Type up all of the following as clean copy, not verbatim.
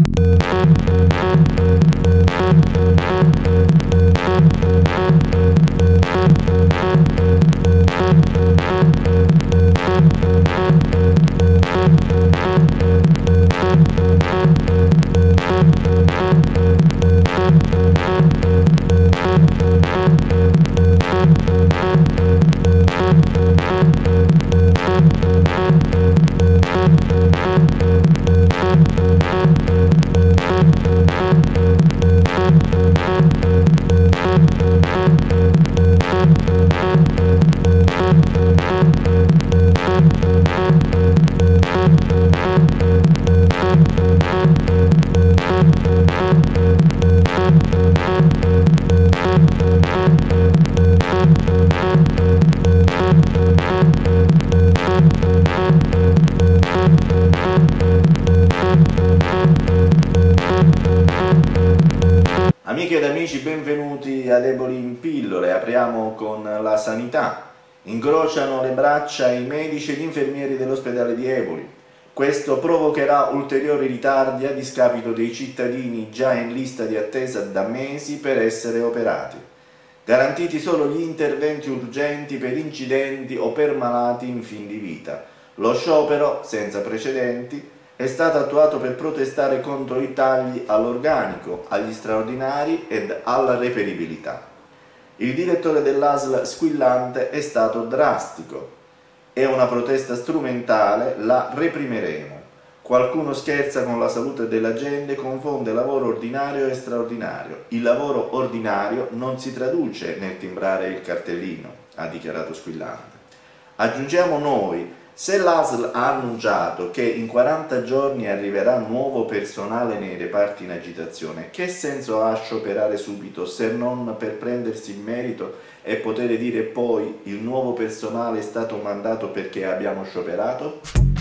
Amiche ed amici, benvenuti ad Eboli in pillole. Apriamo con la sanità. Incrociano le braccia i medici e gli infermieri dell'ospedale di Eboli. Questo provocherà ulteriori ritardi a discapito dei cittadini già in lista di attesa da mesi per essere operati. Garantiti solo gli interventi urgenti per incidenti o per malati in fin di vita. Lo sciopero, senza precedenti, è stato attuato per protestare contro i tagli all'organico, agli straordinari ed alla reperibilità. Il direttore dell'ASL Squillante è stato drastico. È una protesta strumentale, la reprimeremo. Qualcuno scherza con la salute della gente, confonde lavoro ordinario e straordinario. Il lavoro ordinario non si traduce nel timbrare il cartellino, ha dichiarato Squillante. Aggiungiamo noi: se l'ASL ha annunciato che in 40 giorni arriverà nuovo personale nei reparti in agitazione, che senso ha scioperare subito se non per prendersi il merito e poter dire poi il nuovo personale è stato mandato perché abbiamo scioperato?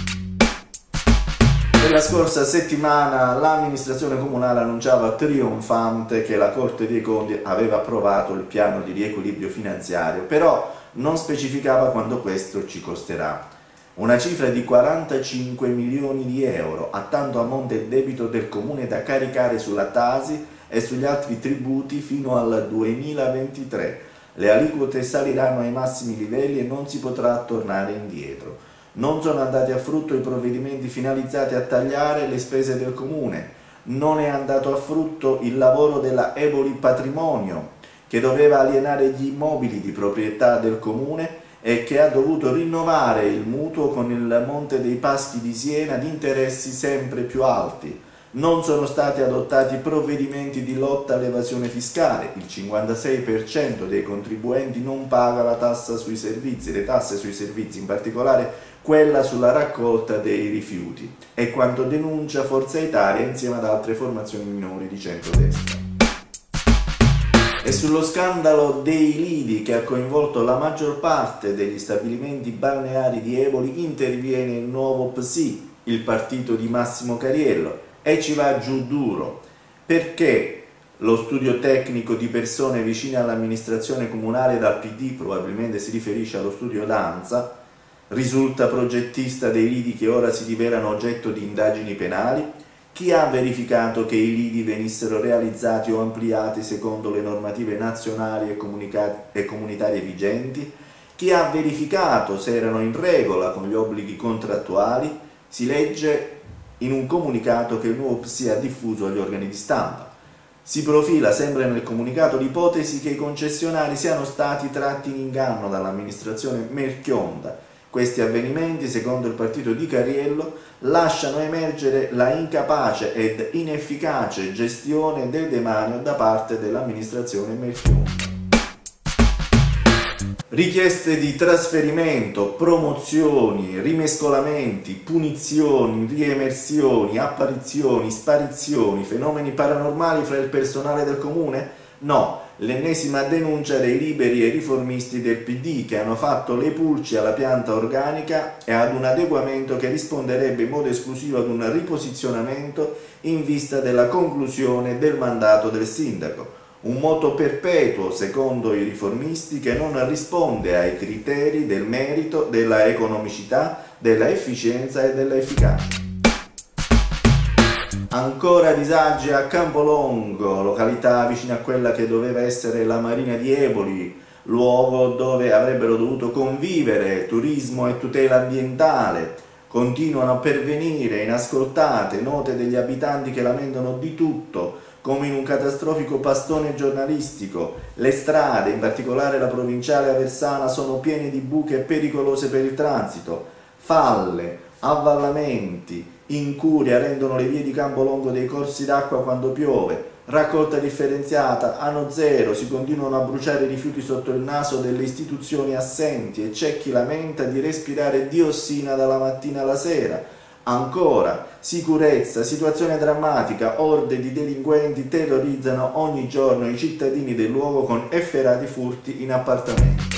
Nella scorsa settimana l'amministrazione comunale annunciava trionfante che la Corte dei Conti aveva approvato il piano di riequilibrio finanziario, però non specificava quanto questo ci costerà. Una cifra di 45 milioni di euro, a tanto ammonta il debito del comune da caricare sulla Tasi e sugli altri tributi fino al 2023. Le aliquote saliranno ai massimi livelli e non si potrà tornare indietro. Non sono andati a frutto i provvedimenti finalizzati a tagliare le spese del comune. Non è andato a frutto il lavoro della Eboli Patrimonio, che doveva alienare gli immobili di proprietà del comune e che ha dovuto rinnovare il mutuo con il Monte dei Paschi di Siena ad interessi sempre più alti. Non sono stati adottati provvedimenti di lotta all'evasione fiscale. Il 56% dei contribuenti non paga la tassa sui servizi, le tasse sui servizi, in particolare quella sulla raccolta dei rifiuti. È quanto denuncia Forza Italia insieme ad altre formazioni minori di centrodestra. E sullo scandalo dei lidi che ha coinvolto la maggior parte degli stabilimenti balneari di Eboli interviene il nuovo PSI, il partito di Massimo Cariello, e ci va giù duro. Perché lo studio tecnico di persone vicine all'amministrazione comunale dal PD, probabilmente si riferisce allo studio Danza, risulta progettista dei lidi che ora si rivelano oggetto di indagini penali? Chi ha verificato che i lidi venissero realizzati o ampliati secondo le normative nazionali e comunitarie vigenti? Chi ha verificato se erano in regola con gli obblighi contrattuali? Si legge in un comunicato che il nuovo PSI ha diffuso agli organi di stampa. Si profila sempre nel comunicato l'ipotesi che i concessionari siano stati tratti in inganno dall'amministrazione Melchionda. Questi avvenimenti, secondo il partito di Cariello, lasciano emergere la incapace ed inefficace gestione del demanio da parte dell'amministrazione Melchionda. Richieste di trasferimento, promozioni, rimescolamenti, punizioni, riemersioni, apparizioni, sparizioni, fenomeni paranormali fra il personale del comune? No, l'ennesima denuncia dei liberi e riformisti del PD che hanno fatto le pulci alla pianta organica e ad un adeguamento che risponderebbe in modo esclusivo ad un riposizionamento in vista della conclusione del mandato del sindaco. Un moto perpetuo, secondo i riformisti, che non risponde ai criteri del merito, della economicità, della efficienza e della efficacia. Ancora disagi a Campolongo, località vicino a quella che doveva essere la Marina di Eboli, luogo dove avrebbero dovuto convivere turismo e tutela ambientale. Continuano a pervenire inascoltate note degli abitanti che lamentano di tutto, come in un catastrofico pastone giornalistico. Le strade, in particolare la provinciale Aversana, sono piene di buche e pericolose per il transito. Falle, avvallamenti, incuria rendono le vie di Campolongo dei corsi d'acqua quando piove, raccolta differenziata, anno zero, si continuano a bruciare rifiuti sotto il naso delle istituzioni assenti e c'è chi lamenta di respirare diossina dalla mattina alla sera. Ancora, sicurezza, situazione drammatica, orde di delinquenti terrorizzano ogni giorno i cittadini del luogo con efferati furti in appartamento.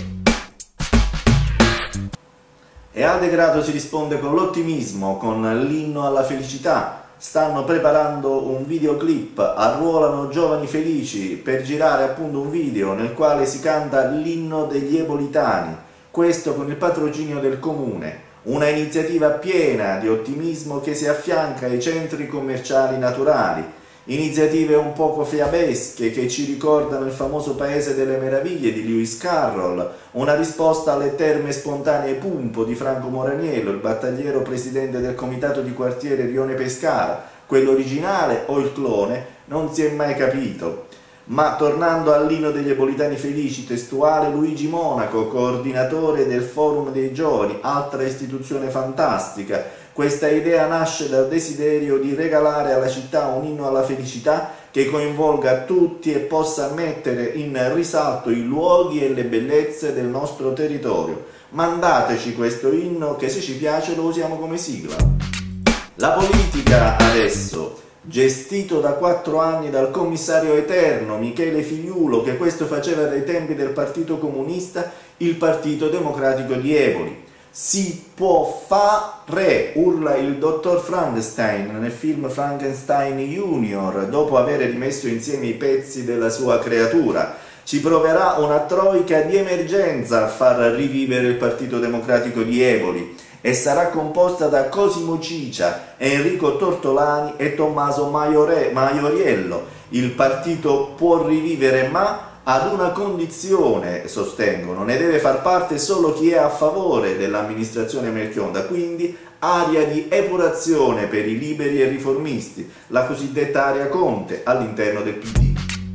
E al degrado si risponde con l'ottimismo, con l'inno alla felicità. Stanno preparando un videoclip, arruolano giovani felici per girare appunto un video nel quale si canta l'inno degli ebolitani, questo con il patrocinio del comune. Una iniziativa piena di ottimismo che si affianca ai centri commerciali naturali. Iniziative un poco fiabesche che ci ricordano il famoso Paese delle Meraviglie di Lewis Carroll, una risposta alle terme spontanee Pumpo di Franco Moraniello, il battagliero presidente del comitato di quartiere Rione Pescara. Quello originale o il clone non si è mai capito. Ma tornando all'inno degli ebolitani felici, testuale Luigi Monaco, coordinatore del Forum dei Giovani, altra istituzione fantastica. Questa idea nasce dal desiderio di regalare alla città un inno alla felicità che coinvolga tutti e possa mettere in risalto i luoghi e le bellezze del nostro territorio. Mandateci questo inno che se ci piace lo usiamo come sigla. La politica adesso, gestito da 4 anni dal commissario eterno Michele Figliulo, che questo faceva dai tempi del Partito Comunista, il Partito Democratico di Eboli. Si può fare, urla il dottor Frankenstein nel film Frankenstein Junior, dopo aver rimesso insieme i pezzi della sua creatura. Ci proverà una troica di emergenza a far rivivere il Partito Democratico di Eboli e sarà composta da Cosimo Cicia, Enrico Tortolani e Tommaso Maioriello. Il partito può rivivere ma ad una condizione, sostengono, ne deve far parte solo chi è a favore dell'amministrazione Melchionda, quindi aria di epurazione per i liberi e riformisti, la cosiddetta area Conte all'interno del PD.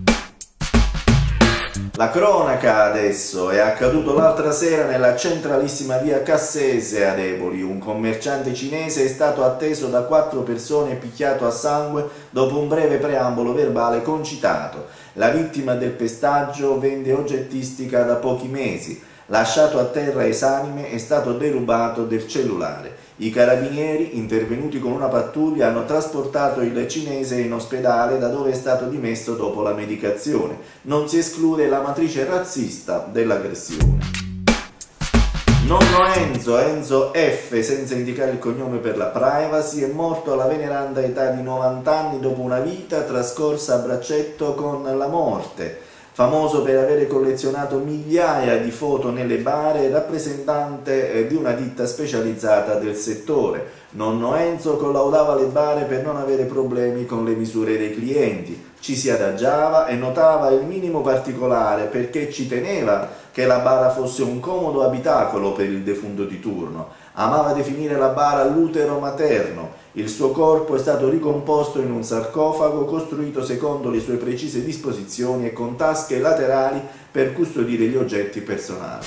La cronaca adesso è accaduto l'altra sera nella centralissima via Cassese ad Eboli. Un commerciante cinese è stato atteso da 4 persone e picchiato a sangue dopo un breve preambolo verbale concitato. La vittima del pestaggio vende oggettistica da pochi mesi. Lasciato a terra esanime è stato derubato del cellulare. I carabinieri, intervenuti con una pattuglia, hanno trasportato il cinese in ospedale da dove è stato dimesso dopo la medicazione. Non si esclude la matrice razzista dell'aggressione. Nonno Enzo F, senza indicare il cognome per la privacy, è morto alla veneranda età di 90 anni dopo una vita trascorsa a braccetto con la morte. Famoso per avere collezionato migliaia di foto nelle bare, rappresentante di una ditta specializzata del settore. Nonno Enzo collaudava le bare per non avere problemi con le misure dei clienti. Ci si adagiava e notava il minimo particolare perché ci teneva che la bara fosse un comodo abitacolo per il defunto di turno. Amava definire la bara l'utero materno. Il suo corpo è stato ricomposto in un sarcofago costruito secondo le sue precise disposizioni e con tasche laterali per custodire gli oggetti personali.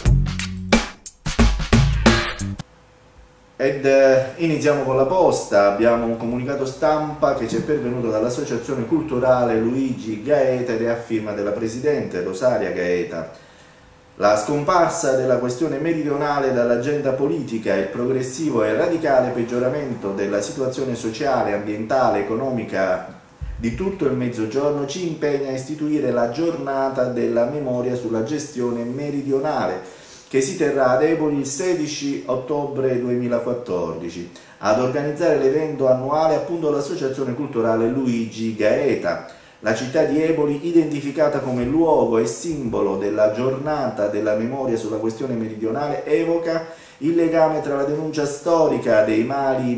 Ed iniziamo con la posta. Abbiamo un comunicato stampa che ci è pervenuto dall'Associazione Culturale Luigi Gaeta ed è a firma della Presidente Rosaria Gaeta. La scomparsa della questione meridionale dall'agenda politica e il progressivo e radicale peggioramento della situazione sociale, ambientale, economica di tutto il Mezzogiorno ci impegna a istituire la giornata della memoria sulla gestione meridionale, che si terrà ad Eboli il 16 ottobre 2014. Ad organizzare l'evento annuale appunto l'Associazione Culturale Luigi Gaeta. La città di Eboli, identificata come luogo e simbolo della giornata della memoria sulla questione meridionale, evoca il legame tra la denuncia storica dei mali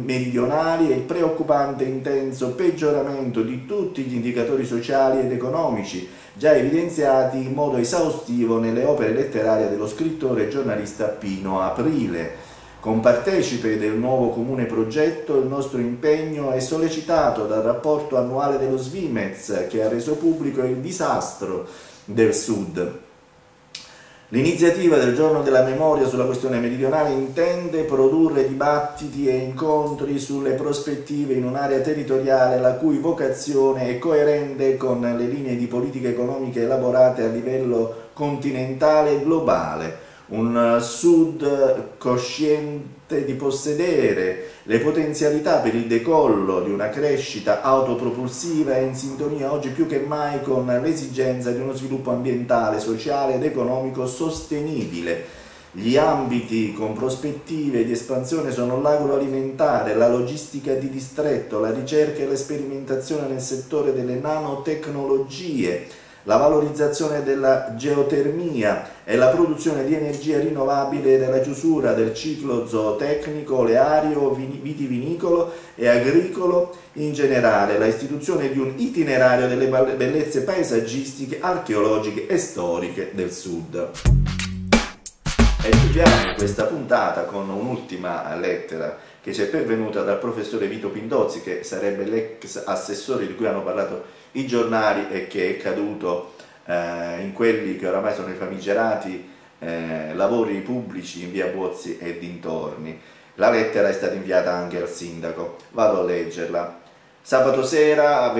meridionali e il preoccupante intenso peggioramento di tutti gli indicatori sociali ed economici già evidenziati in modo esaustivo nelle opere letterarie dello scrittore e giornalista Pino Aprile. Compartecipe del nuovo comune progetto, il nostro impegno è sollecitato dal rapporto annuale dello Svimez che ha reso pubblico il disastro del Sud. L'iniziativa del Giorno della Memoria sulla questione meridionale intende produrre dibattiti e incontri sulle prospettive in un'area territoriale la cui vocazione è coerente con le linee di politica economica elaborate a livello continentale e globale. Un Sud cosciente di possedere le potenzialità per il decollo di una crescita autopropulsiva e in sintonia oggi più che mai con l'esigenza di uno sviluppo ambientale, sociale ed economico sostenibile. Gli ambiti con prospettive di espansione sono l'agroalimentare, la logistica di distretto, la ricerca e la sperimentazione nel settore delle nanotecnologie, la valorizzazione della geotermia e la produzione di energia rinnovabile della chiusura del ciclo zootecnico, oleario, vitivinicolo e agricolo in generale, la istituzione di un itinerario delle bellezze paesaggistiche, archeologiche e storiche del Sud. E chiudiamo questa puntata con un'ultima lettera che ci è pervenuta dal professore Vito Pindozzi, che sarebbe l'ex assessore di cui hanno parlato i giornali e che è caduto in quelli che oramai sono i famigerati lavori pubblici in via Buozzi e dintorni. La lettera è stata inviata anche al sindaco, vado a leggerla. Sabato sera,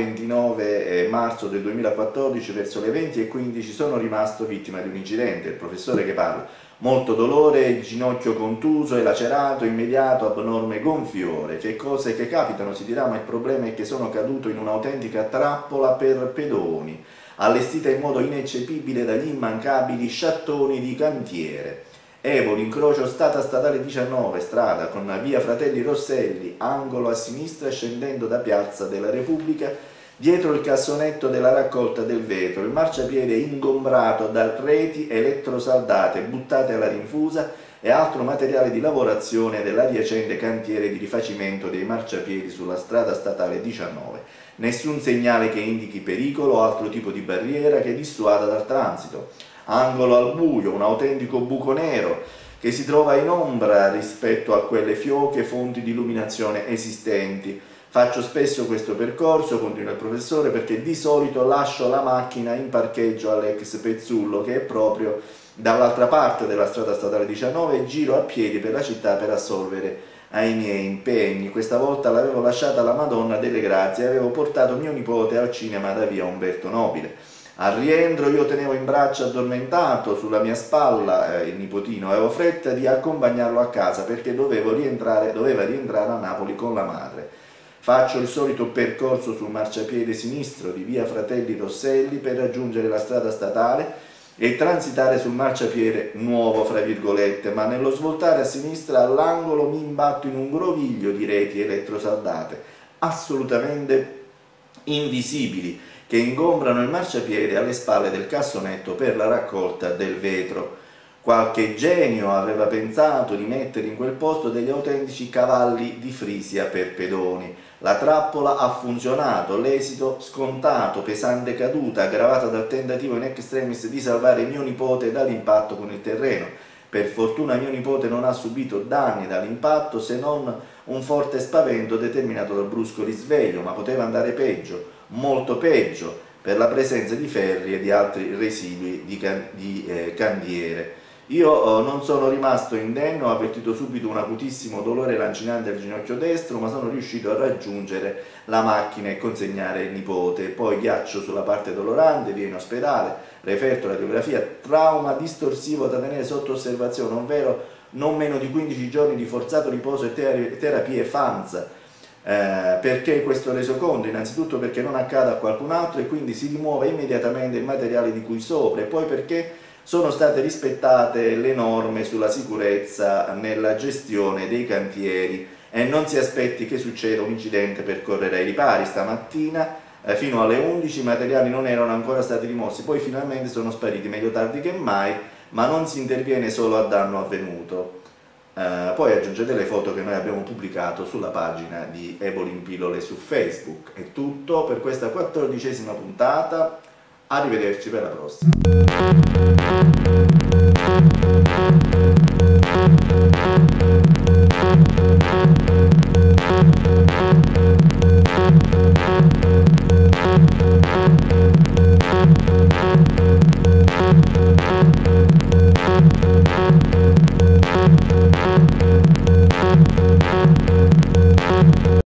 29 marzo del 2014, verso le 20:15, sono rimasto vittima di un incidente. Il professore che parla: molto dolore, il ginocchio contuso e lacerato, immediato, abnorme gonfiore. Che cose che capitano, si dirà, ma il problema è che sono caduto in un'autentica trappola per pedoni, allestita in modo ineccepibile dagli immancabili sciattoni di cantiere. Evo, l'incrocio statale 19, strada con via Fratelli Rosselli, angolo a sinistra scendendo da Piazza della Repubblica, dietro il cassonetto della raccolta del vetro, il marciapiede ingombrato da reti elettrosaldate buttate alla rinfusa e altro materiale di lavorazione dell'adiacente cantiere di rifacimento dei marciapiedi sulla strada statale 19. Nessun segnale che indichi pericolo o altro tipo di barriera che dissuada dal transito. Angolo al buio, un autentico buco nero che si trova in ombra rispetto a quelle fioche fonti di illuminazione esistenti. Faccio spesso questo percorso, continua il professore, perché di solito lascio la macchina in parcheggio all'ex Pezzullo, che è proprio dall'altra parte della strada statale 19, e giro a piedi per la città per assolvere ai miei impegni. Questa volta l'avevo lasciata alla Madonna delle Grazie e avevo portato mio nipote al cinema da via Umberto Nobile. Al rientro io tenevo in braccio addormentato sulla mia spalla il nipotino, avevo fretta di accompagnarlo a casa perché doveva rientrare a Napoli con la madre. Faccio il solito percorso sul marciapiede sinistro di via Fratelli Rosselli per raggiungere la strada statale e transitare sul marciapiede nuovo, fra virgolette, ma nello svoltare a sinistra all'angolo mi imbatto in un groviglio di reti elettrosaldate, assolutamente invisibili, che ingombrano il marciapiede alle spalle del cassonetto per la raccolta del vetro. Qualche genio aveva pensato di mettere in quel posto degli autentici cavalli di Frisia per pedoni. La trappola ha funzionato, l'esito scontato, pesante caduta aggravata dal tentativo in extremis di salvare mio nipote dall'impatto con il terreno. Per fortuna mio nipote non ha subito danni dall'impatto se non un forte spavento determinato dal brusco risveglio, ma poteva andare peggio, molto peggio, per la presenza di ferri e di altri residui di candiere. Io non sono rimasto indenne, ho avvertito subito un acutissimo dolore lancinante al ginocchio destro, ma sono riuscito a raggiungere la macchina e consegnare il nipote. Poi ghiaccio sulla parte dolorante, via in ospedale, referto radiografia, trauma distorsivo da tenere sotto osservazione, ovvero non meno di 15 giorni di forzato riposo e terapie FANS. Perché questo resoconto? Innanzitutto perché non accada a qualcun altro e quindi si rimuove immediatamente il materiale di cui sopra, e poi perché sono state rispettate le norme sulla sicurezza nella gestione dei cantieri e non si aspetti che succeda un incidente per correre ai ripari. Stamattina fino alle 11 i materiali non erano ancora stati rimossi, poi finalmente sono spariti, meglio tardi che mai, ma non si interviene solo a danno avvenuto. poi aggiungete le foto che noi abbiamo pubblicato sulla pagina di Eboli in pillole su Facebook. È tutto per questa 14ª puntata, arrivederci per la prossima.